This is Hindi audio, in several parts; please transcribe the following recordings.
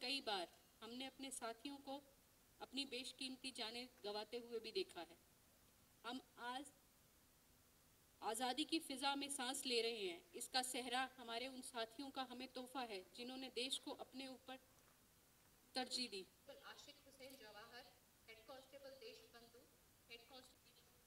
कई बार हमने अपने साथियों को अपनी बेशकीमती जानें गंवाते हुए भी देखा है। हम आज आज़ादी की फिजा में सांस ले रहे हैं। इसका सेहरा हमारे उन साथियों का हमें तोहफा है जिन्होंने देश को अपने ऊपर तरजीह दी। Ashiq Hussain Jawahar, head constable Deshbandhu, head constable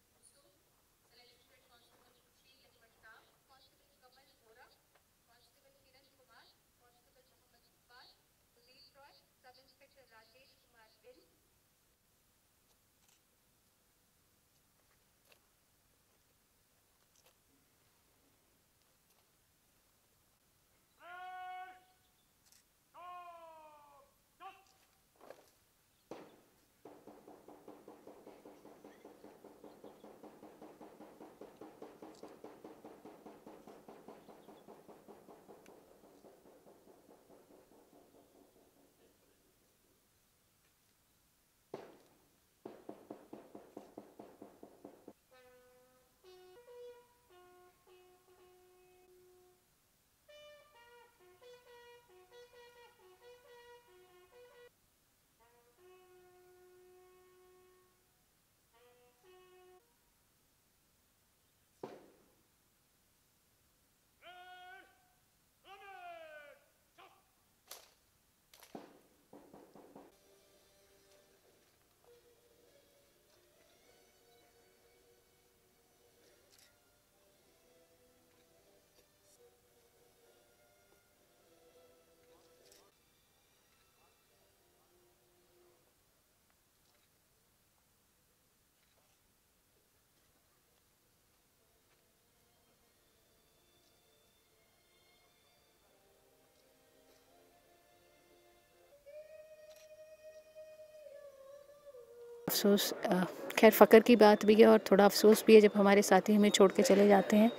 अफसोस, खैर फ़क्र की बात भी है और थोड़ा अफसोस भी है जब हमारे साथी हमें छोड़ के चले जाते हैं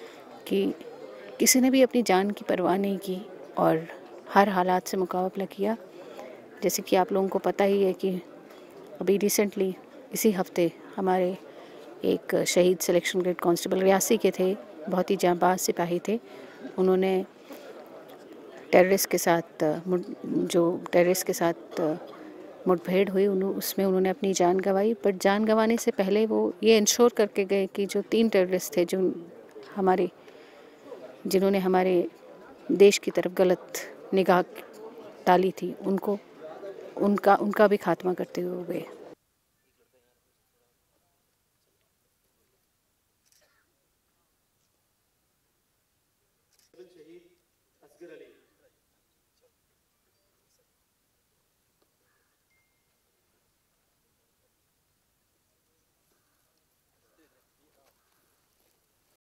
कि किसी ने भी अपनी जान की परवाह नहीं की और हर हालात से मुकाबला किया। जैसे कि आप लोगों को पता ही है कि अभी रिसेंटली इसी हफ्ते हमारे एक शहीद सिलेक्शन ग्रेड कांस्टेबल रियासी के थे, बहुत ही जांबाज सिपाही थे। उन्होंने टेररिस्ट के साथ मुठभेड़ हुई, उसमें उन्होंने अपनी जान गंवाई। बट जान गंवाने से पहले वो ये इंश्योर करके गए कि जो 3 टेररिस्ट थे जिन्होंने हमारे देश की तरफ गलत निगाह डाली थी, उनका भी खात्मा करते हुए गए।